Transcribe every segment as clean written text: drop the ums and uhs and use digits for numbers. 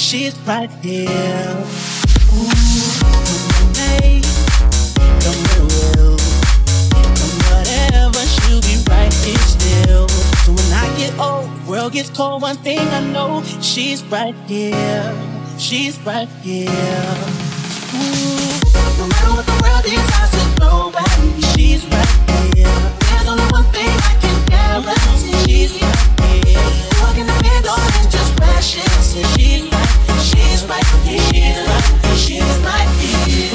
she's right here. Ooh, hey, come will, come whatever, she'll be right here still. So when I get old, world gets cold, one thing I know, she's right here, she's right here. Ooh, no matter what the world decides to throw at me, she's right here. There's only one thing I can guarantee, she's right here. You can depend on it, just where she's here. She's right here, she's right here, she's right here.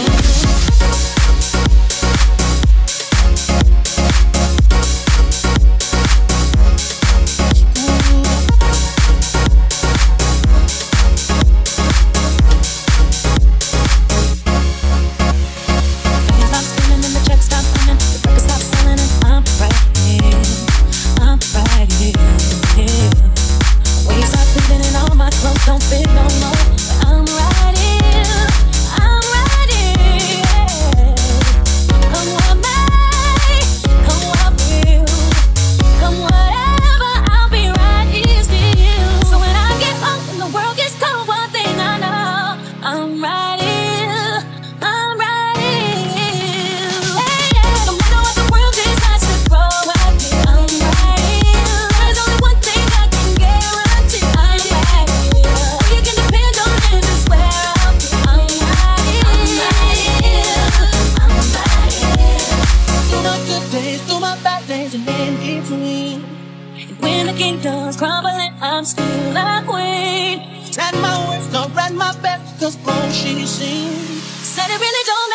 Don't fit no more, but I'm right here, I'm right here. Come what may, come what will, come whatever, I'll be right here still. So when I get home and the world gets cold, one thing I know, I'm right here, I'm right here. Hey, yeah, no matter what the world decides to throw at me, I'm right here. There's only one thing I can guarantee, I'm right here. You can depend on it, I swear I'll be. I'm right here, I'm right here. Through my good days, through my bad days, and in between. And when the kingdom's crumbling, I'm still a queen. Stand my words, don't run my best, cause both she's seen. Said it really don't